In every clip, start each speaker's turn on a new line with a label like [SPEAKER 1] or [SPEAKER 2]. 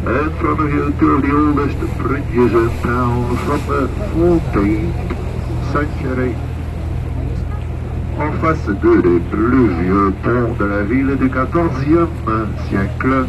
[SPEAKER 1] And from here to the oldest bridges in town from the 14th century. En face des plus vieux ponts de la ville du 14e siècle.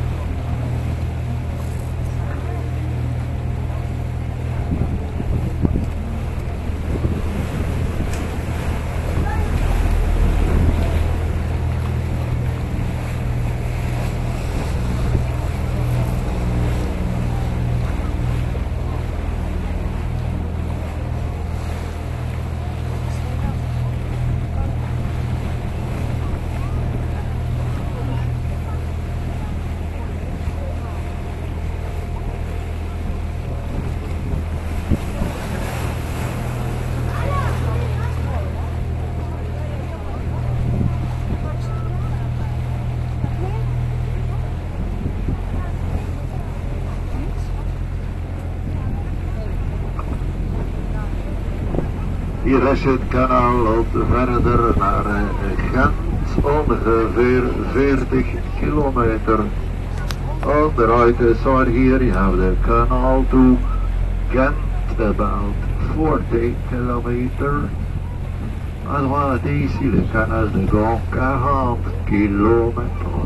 [SPEAKER 1] Hier is het kanaal loopt verder naar Gent, ongeveer 40 kilometer. On the right side here you have the canal to Ghent, about 40 kilometers. À droite ici le canal de Gand, 40 kilomètres.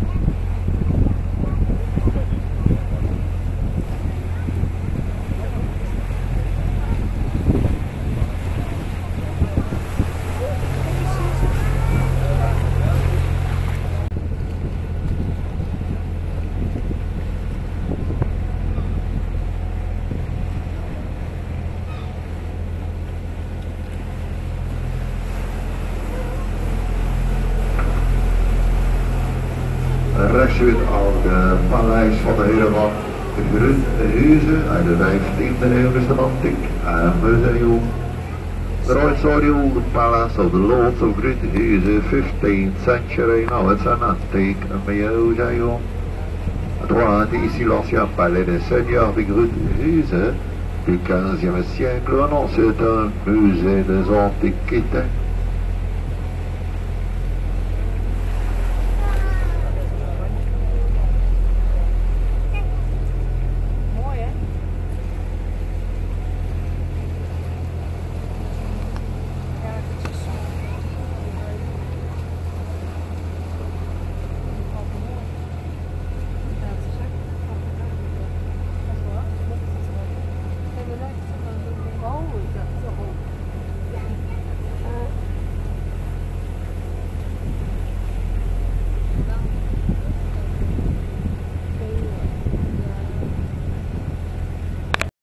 [SPEAKER 1] Rechts zit al het paleis van de Heerman, de Grunhuizen uit de 15e eeuw is een antiek museum. The right side the old palace of the Lords of Grunhuizen, 15th century, now it's an antique museum. À droite ici l'ancien palais des seigneurs de Grunhuizen du 15e siècle, non c'est un musée des antiquités.